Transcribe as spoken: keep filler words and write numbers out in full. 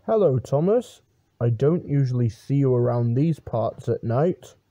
Hello, Thomas. I don't usually see you around these parts at night.